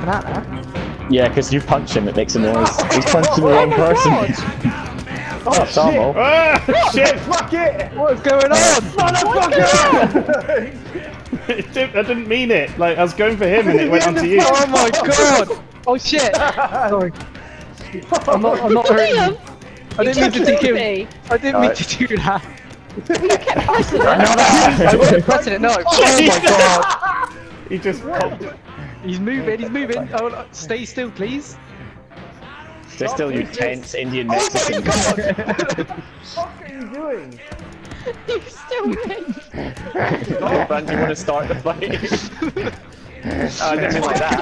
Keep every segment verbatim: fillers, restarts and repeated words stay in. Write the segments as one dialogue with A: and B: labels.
A: out there.
B: Yeah, because you punch him, it makes a noise. He's punching the wrong person.
C: Oh,
B: oh
C: shit!
D: Ah, shit!
C: Fuck it!
A: What's going on?
C: Motherfucker!
D: It didn't- I didn't mean it. Like, I was going for him and it went onto you.
A: Oh my god! Oh shit! Sorry. I'm not, I'm not hurting you. I didn't mean to do
E: touched
A: it.
E: me.
A: I didn't mean to do that.
E: You kept pressing
A: I wasn't pressing it, no. Oh my god!
D: He just popped.
A: He's moving, he's moving. Oh, uh, stay still, please.
B: Stay still, you tense Indian
C: Oh
B: Mexican.
C: my god! What the fuck are you doing?
E: You still win.
B: Brand, do you want to start the fight? Oh, I didn't mean like that.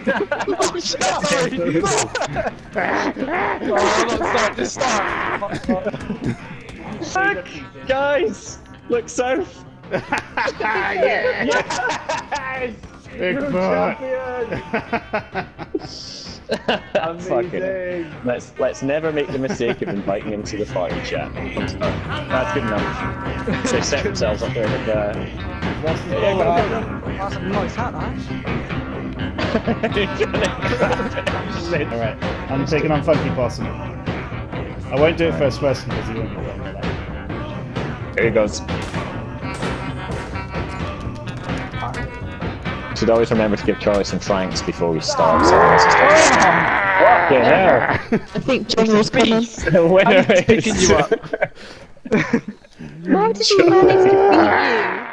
A: Oh, not start, just start.
B: Look, guys! Look south!
D: Yeah.
C: Yes!
D: Big
C: You're
D: boy.
C: champion!
B: Fucking
C: Amazing!
B: let's let's never make the mistake of inviting him to the party chat. That's good enough. They set themselves up there with uh
A: That's a nice hat, that.
D: Alright, I'm taking on Funky Possum. I won't do it first person because he won't be playing with that.
B: Here he goes. Should always remember to give Charlie some franks before we start. So let's start. Fucking hell!
E: I think John was coming.
B: The winner
A: I'm picking
B: is.
A: you up.
E: How did you manage to beat you?